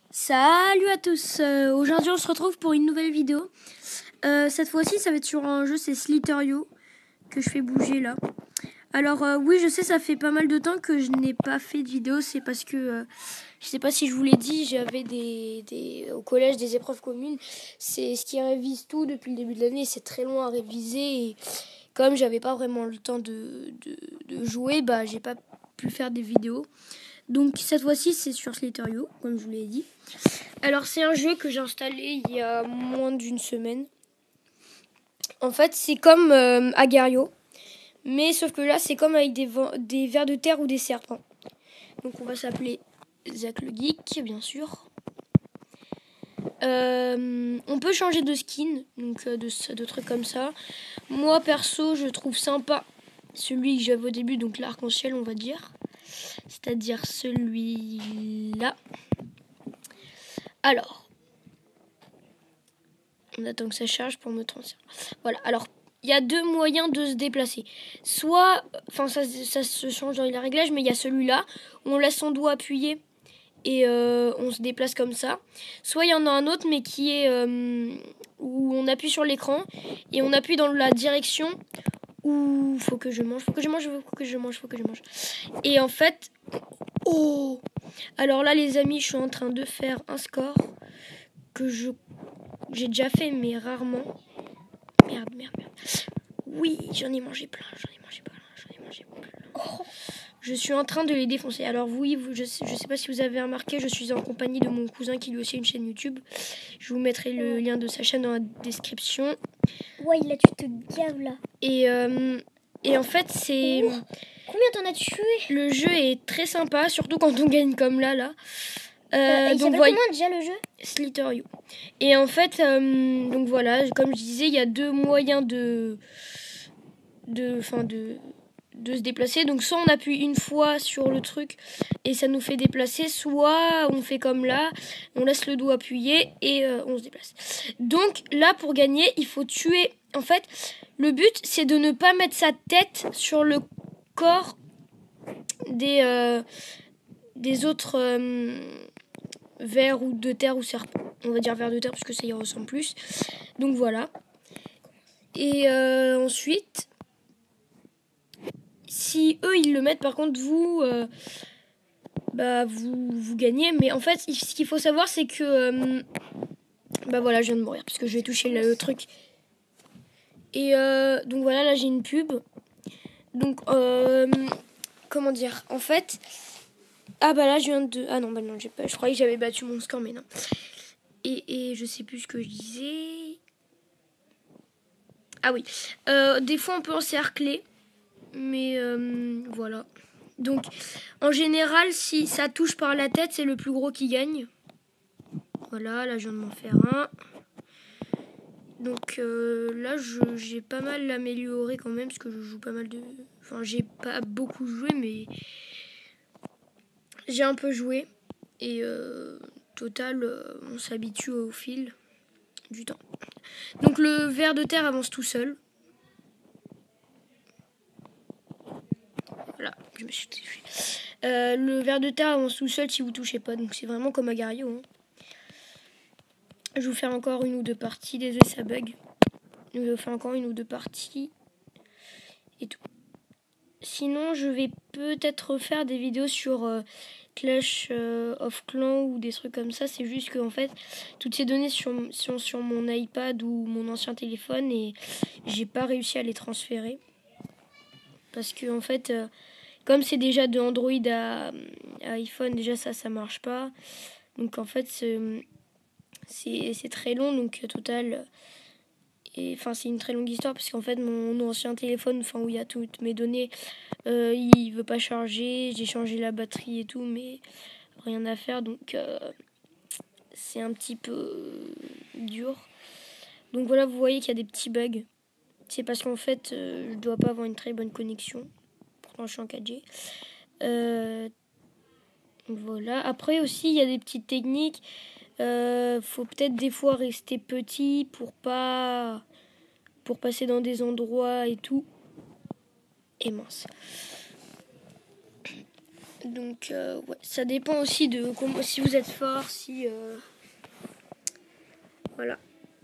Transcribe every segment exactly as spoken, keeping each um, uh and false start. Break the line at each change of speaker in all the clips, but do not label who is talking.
Salut à tous, euh, aujourd'hui on se retrouve pour une nouvelle vidéo. Euh, cette fois-ci ça va être sur un jeu, c'est Slither.io que je fais bouger là. Alors euh, oui, je sais, ça fait pas mal de temps que je n'ai pas fait de vidéo, c'est parce que euh, je sais pas si je vous l'ai dit, j'avais des, des au collège des épreuves communes. C'est ce qui révise tout depuis le début de l'année, c'est très long à réviser et comme j'avais pas vraiment le temps de, de, de jouer, bah j'ai pas pu faire des vidéos. Donc cette fois-ci c'est sur Slither.io, comme je vous l'ai dit. Alors c'est un jeu que j'ai installé il y a moins d'une semaine. En fait c'est comme euh, Agar.io, mais sauf que là c'est comme avec des, des vers de terre ou des serpents. Donc on va s'appeler Zach le Geek, bien sûr. Euh, on peut changer de skin, donc euh, de, de trucs comme ça. Moi perso je trouve sympa celui que j'avais au début, donc l'arc-en-ciel on va dire. C'est-à-dire celui-là. Alors, on attend que ça charge pour me transférer. Voilà, alors, il y a deux moyens de se déplacer. Soit, enfin ça, ça se change dans les réglages, mais il y a celui-là, où on laisse son doigt appuyé et euh, on se déplace comme ça. Soit il y en a un autre, mais qui est euh, où on appuie sur l'écran et on appuie dans la direction où faut que je mange, faut que je mange, faut que je mange, faut que je mange. Et en fait, oh, alors là les amis, je suis en train de faire un score que je j'ai déjà fait, mais rarement. Merde, merde, merde. Oui, j'en ai mangé plein, j'en ai mangé plein, j'en ai mangé plein. Oh. Je suis en train de les défoncer. Alors oui, vous, je sais, je sais pas si vous avez remarqué, je suis en compagnie de mon cousin qui lui aussi a une chaîne YouTube. Je vous mettrai le ouais. lien de sa chaîne dans la description.
Ouais, là tu te gaves là.
Et, euh, et en fait, c'est...
Ouh, combien t'en as tué?
Le jeu est très sympa, surtout quand on gagne comme là, là.
Euh, il s'appelle
voy...
comment déjà le jeu?
Slither.io. Et en fait, euh, donc voilà, comme je disais, il y a deux moyens de... de, enfin de, de se déplacer. Donc soit on appuie une fois sur le truc et ça nous fait déplacer, soit on fait comme là, on laisse le doigt appuyé et euh, on se déplace. Donc là, pour gagner, il faut tuer. En fait, le but, c'est de ne pas mettre sa tête sur le corps des, euh, des autres euh, vers ou de terre ou serpents. On va dire vers de terre parce que ça y ressemble plus. Donc voilà. Et euh, ensuite... Si eux ils le mettent, par contre vous, euh, bah vous vous gagnez. Mais en fait, ce qu'il faut savoir, c'est que euh, bah voilà, je viens de mourir parce que je vais toucher le, le truc. Et euh, donc voilà, là j'ai une pub. Donc euh, comment dire, en fait, ah bah là je viens de, ah non bah non j'ai pas, je croyais que j'avais battu mon score mais non. Et et je sais plus ce que je disais. Ah oui, euh, des fois on peut encercler, mais euh, voilà. Donc, en général, si ça touche par la tête, c'est le plus gros qui gagne. Voilà, là, je viens de m'en faire un. Donc euh, là, je, j'ai pas mal amélioré quand même, parce que je joue pas mal de... Enfin, j'ai pas beaucoup joué, mais j'ai un peu joué. Et euh, total, euh, on s'habitue au fil du temps. Donc le ver de terre avance tout seul. Voilà, je me suis touché. Euh, le ver de terre avance tout seul si vous touchez pas. Donc c'est vraiment comme Agar.io. Hein. Je vais vous faire encore une ou deux parties. Désolé, ça bug. Je vais vous faire encore une ou deux parties. Et tout. Sinon, je vais peut-être faire des vidéos sur euh, Clash euh, of Clans ou des trucs comme ça. C'est juste que en fait, toutes ces données sur, sont sur mon iPad ou mon ancien téléphone et j'ai pas réussi à les transférer. Parce que en fait, euh, comme c'est déjà de Android à, à iPhone, déjà ça, ça marche pas. Donc en fait, c'est, c'est, c'est très long. Donc au total, et enfin c'est une très longue histoire parce qu'en fait mon ancien téléphone, enfin où il y a toutes mes données, euh, il veut pas charger. J'ai changé la batterie et tout, mais rien à faire. Donc euh, c'est un petit peu dur. Donc voilà, vous voyez qu'il y a des petits bugs. C'est parce qu'en fait, euh, je dois pas avoir une très bonne connexion. Pourtant, je suis en quatre G. Euh, voilà. Après aussi, il y a des petites techniques. Euh, faut peut-être des fois rester petit pour pas, pour passer dans des endroits et tout. Et mince. Donc, euh, ouais, ça dépend aussi de comment, si vous êtes fort, si... Euh, voilà.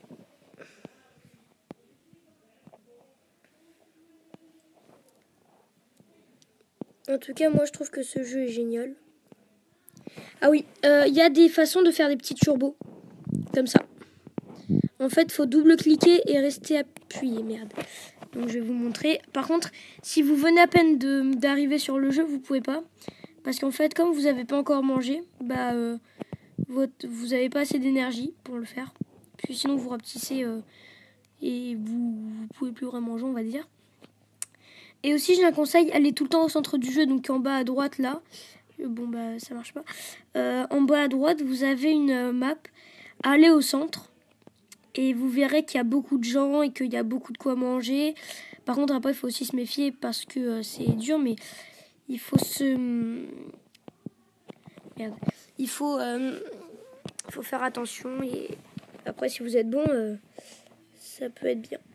En tout cas, moi, je trouve que ce jeu est génial. Ah oui, il euh, y a des façons de faire des petits turbos. Comme ça. En fait, il faut double-cliquer et rester appuyé. Merde. Donc, je vais vous montrer. Par contre, si vous venez à peine de, d'arriver sur le jeu, vous pouvez pas. Parce qu'en fait, comme vous n'avez pas encore mangé, bah, euh, votre, vous n'avez pas assez d'énergie pour le faire. Puis sinon, vous rapetissez euh, et vous ne pouvez plus vraiment manger, on va dire. Et aussi, j'ai un conseil, allez tout le temps au centre du jeu, donc en bas à droite, là. Bon, bah, ça marche pas. Euh, en bas à droite, vous avez une euh, map. Allez au centre. Et vous verrez qu'il y a beaucoup de gens et qu'il y a beaucoup de quoi manger. Par contre, après, il faut aussi se méfier parce que euh, c'est dur, mais il faut se... Merde. Il faut, euh, faut faire attention. Et après, si vous êtes bon, euh, ça peut être bien.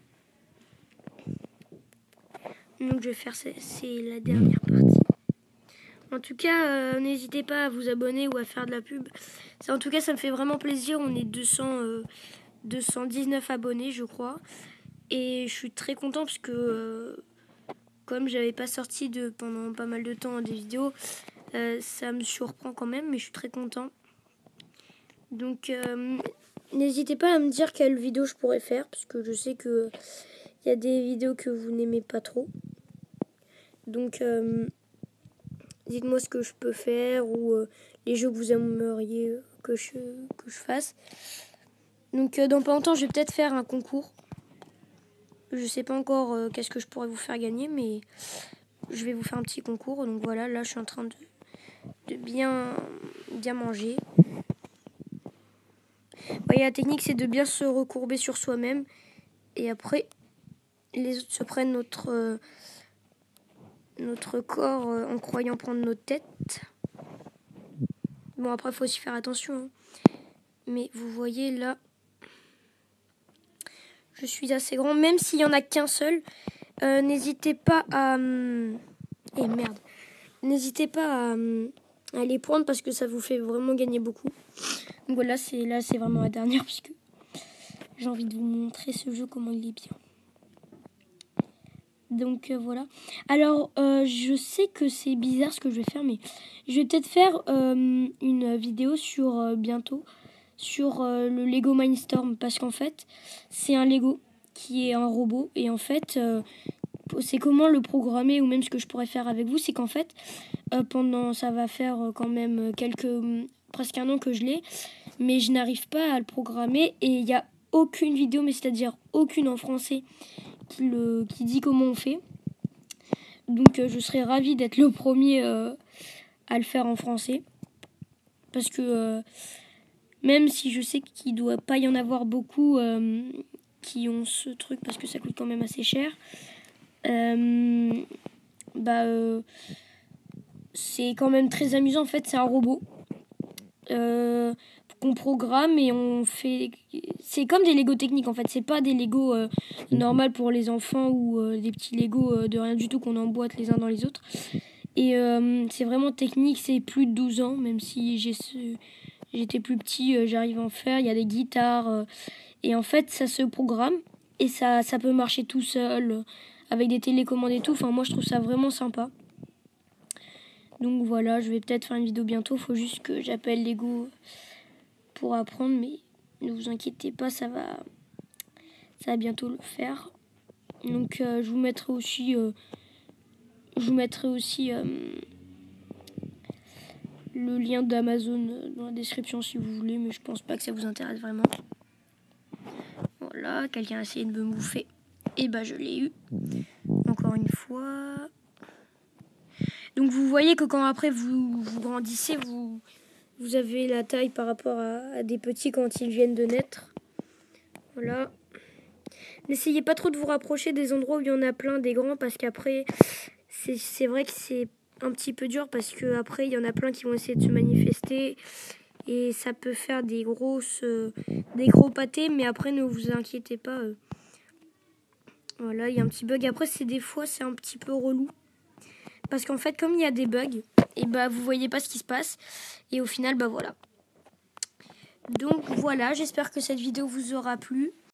Donc, je vais faire... C'est, c'est la dernière partie. En tout cas, euh, n'hésitez pas à vous abonner ou à faire de la pub. Ça, en tout cas, ça me fait vraiment plaisir. On est deux cents, euh, deux cent dix-neuf abonnés, je crois. Et je suis très content parce que, euh, comme j'avais pas sorti de, pendant pas mal de temps des vidéos, euh, ça me surprend quand même, mais je suis très content. Donc, euh, n'hésitez pas à me dire quelle vidéo je pourrais faire parce que je sais que il y a des vidéos que vous n'aimez pas trop. Donc, euh, dites-moi ce que je peux faire ou euh, les jeux que vous aimeriez que je, que je fasse. Donc, euh, dans pas longtemps, je vais peut-être faire un concours. Je sais pas encore euh, qu'est-ce que je pourrais vous faire gagner, mais je vais vous faire un petit concours. Donc voilà, là, je suis en train de, de bien, bien manger. Ouais, la technique, c'est de bien se recourber sur soi-même. Et après, les autres se prennent notre, euh, notre corps euh, en croyant prendre notre tête. Bon, après, il faut aussi faire attention. Hein. Mais vous voyez, là, je suis assez grand. Même s'il n'y en a qu'un seul, euh, n'hésitez pas à... Eh merde. N'hésitez pas à, à les prendre parce que ça vous fait vraiment gagner beaucoup. Donc voilà, c'est, là, c'est vraiment la dernière puisque j'ai envie de vous montrer ce jeu, comment il est bien. Donc euh, voilà. Alors, euh, je sais que c'est bizarre ce que je vais faire, mais je vais peut-être faire euh, une vidéo sur euh, bientôt sur euh, le Lego Mindstorm parce qu'en fait, c'est un Lego qui est un robot et en fait, euh, c'est comment le programmer ou même ce que je pourrais faire avec vous, c'est qu'en fait, euh, pendant, ça va faire euh, quand même quelques, presque un an que je l'ai, mais je n'arrive pas à le programmer et il n'y a aucune vidéo, mais c'est-à-dire aucune en français qui, le, qui dit comment on fait. Donc euh, je serais ravie d'être le premier euh, à le faire en français. Parce que euh, même si je sais qu'il ne doit pas y en avoir beaucoup euh, qui ont ce truc, parce que ça coûte quand même assez cher, euh, bah, euh, c'est quand même très amusant. En fait, c'est un robot euh, qu'on programme et on fait... C'est comme des Lego techniques en fait, c'est pas des Lego euh, normales pour les enfants ou euh, des petits Lego euh, de rien du tout qu'on emboîte les uns dans les autres. Et euh, c'est vraiment technique, c'est plus de douze ans, même si j'ai ce... j'étais plus petit, euh, j'arrive à en faire. Il y a des guitares euh, et en fait ça se programme et ça, ça peut marcher tout seul euh, avec des télécommandes et tout. Enfin moi je trouve ça vraiment sympa. Donc voilà, je vais peut-être faire une vidéo bientôt, faut juste que j'appelle Lego pour apprendre, mais ne vous inquiétez pas, ça va, ça va bientôt le faire. Donc euh, je vous mettrai aussi, euh, je vous mettrai aussi euh, le lien d'Amazon dans la description si vous voulez, mais je pense pas que ça vous intéresse vraiment. Voilà, quelqu'un a essayé de me bouffer, et bah je l'ai eu. Encore une fois. Donc vous voyez que quand après vous, vous grandissez, vous, vous avez la taille par rapport à, à des petits quand ils viennent de naître. Voilà. N'essayez pas trop de vous rapprocher des endroits où il y en a plein, des grands, parce qu'après, c'est, c'est vrai que c'est un petit peu dur, parce qu'après, il y en a plein qui vont essayer de se manifester, et ça peut faire des grosses, euh, des gros pâtés, mais après, ne vous inquiétez pas. Euh. Voilà, il y a un petit bug. Après, c'est des fois, c'est un petit peu relou, parce qu'en fait, comme il y a des bugs, et bah vous voyez pas ce qui se passe. Et au final, bah voilà. Donc voilà, j'espère que cette vidéo vous aura plu.